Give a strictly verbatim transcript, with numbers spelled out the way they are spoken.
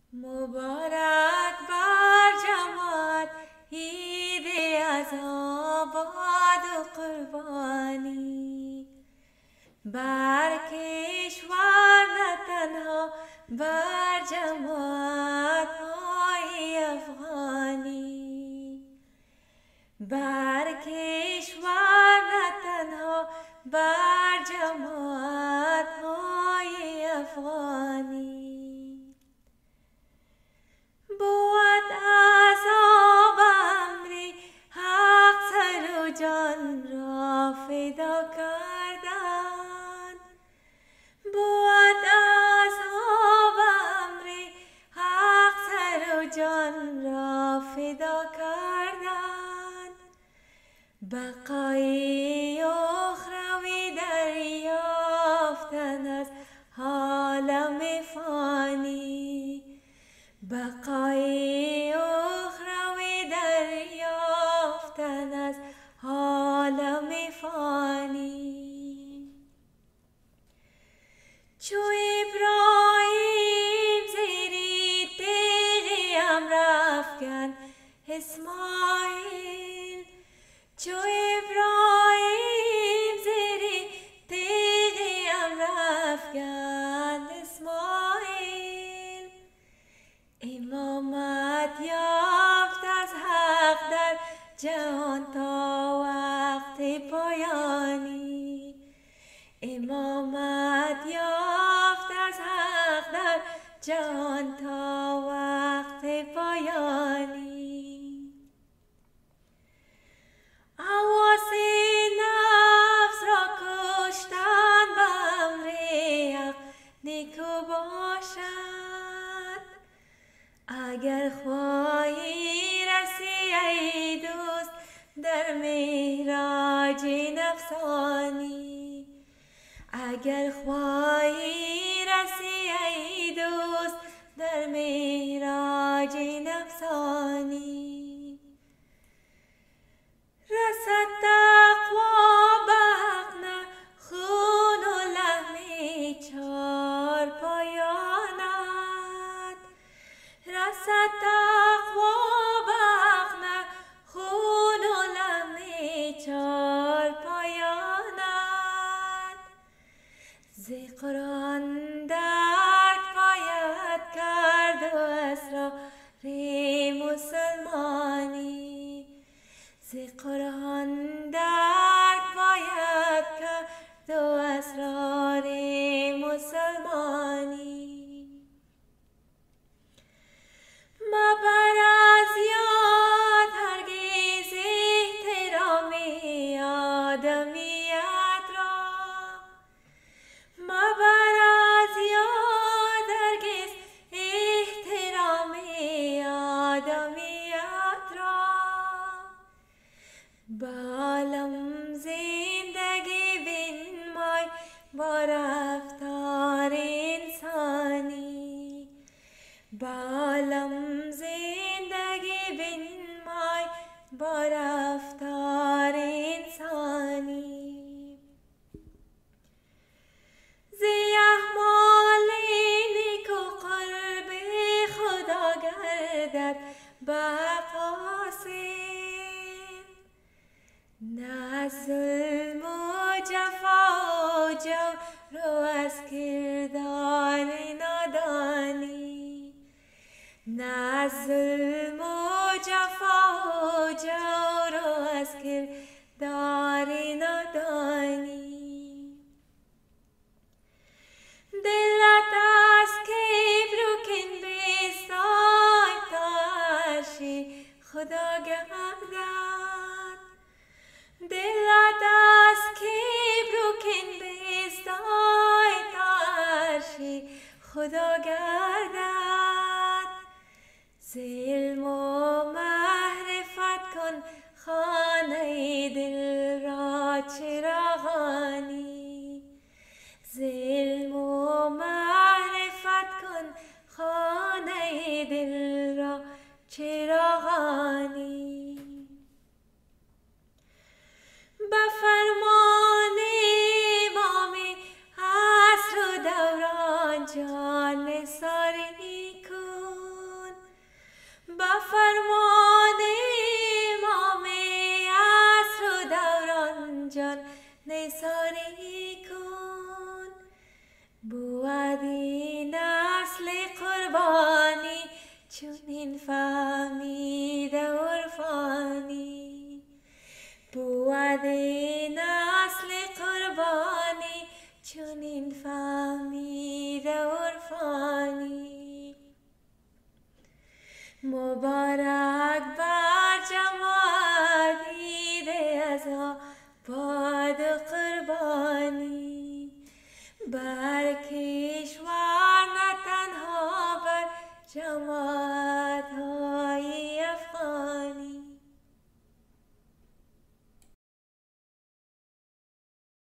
مبارک بر جماعت عید از آباد و قربانی، بر کشور نه تنها بر جماعت های افغانی، بر کشور نه تنها بر جماعت های افغانی. بود عذاب امری حق سر و جان را فدا کردن، بود عذاب امری حق سر و جان را فدا کردن، بقای اخروی دریافتن از عالم فانی، بقای اخروی دریافتن از عالم فانی. چو ابراهیم زیری تیغ امر افکن اسماعیل، چو ابراهیم زیری تیغ امر افکن اسماعیل، امامت یافت از حق در جهان تا وقت پایانی، امامت یافت از حق در جهان تا وقت پایانی. حواس نفس را کشتن به امر حق نیکو باشد، اگر خواهی رسی ای دوست در معراج نفسانی، اگر خواهی رسی ای دوست در معراج نفسانی. رسد تقوا به حق نه خون و لحم چار پایانت، رسد تقوا به حق نه خون و لحم چار پایانت، ز قرآن درک باید کرد و اسرار مسلمانی، ز قرآن درک باید کرد و اسرار مسلمانی. مبر از یاد هرگز احترام آدمیت را، مبر از یاد هرگز احترام آدمیت را، بالم زندگی بنمای با رفتار انسانی، بالم زندگی بنمای با رفتار انسانی. ز اعمال نیک و قرب خدا گردد بحق حاصل، نه ظلم و جفا و جور و از کردار نادانی، نه ظلم و جفا و جور و از کردار نادانی. دلت از کبر و کین بستای تا عرش خدا گردد، دلت از کبر و کین بستای تا عرش خدا گردد، ز علم و معرفت کن خانه دل را چراغانی، ز علم و معرفت کن خانه دل را چراغانی. به فرمان امام عصر و دوران جان نثاری کو، با فرمان امام عصر و دوران جان نیسانی کن. بود این نسل قربانی چون این فهمیده عرفانی. بود این نسل قربانی چون این فهمیده عرفانی. مبارک بر جماعت دیده از آباد و قربانی.